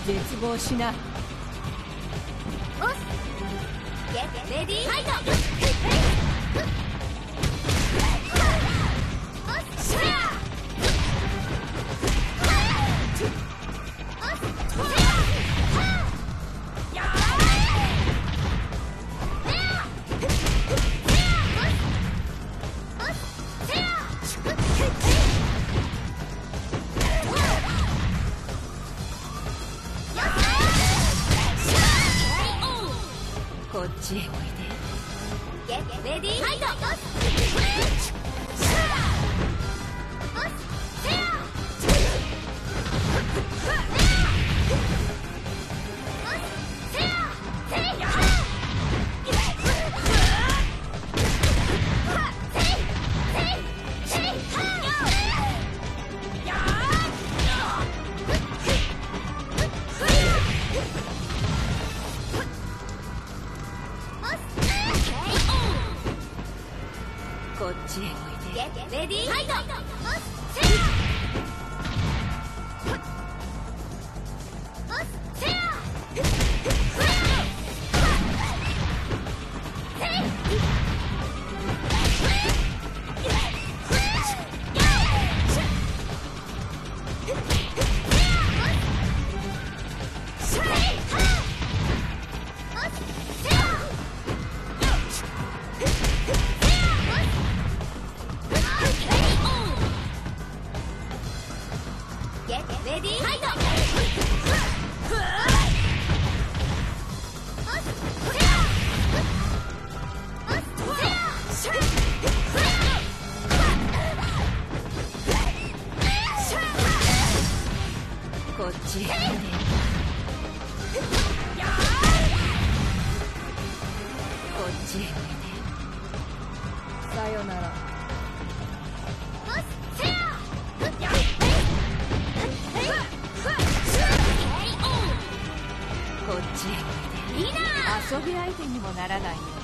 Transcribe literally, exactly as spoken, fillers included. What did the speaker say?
絶望しな。 オスゲッレディーファイト。オスシャーこっちへおいで。 ゲッレディーファイト。 こっちへおいで。 ゲッレディーファイト。ゲッレディーファイト。 こっちへおいで。こっちへおいで。さよなら。こっちへおいで。遊び相手にもならないよ。